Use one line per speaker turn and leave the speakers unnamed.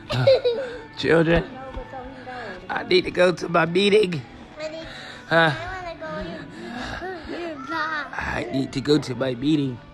Children, I need to go to my meeting.
I want to go.
I need to go to my meeting.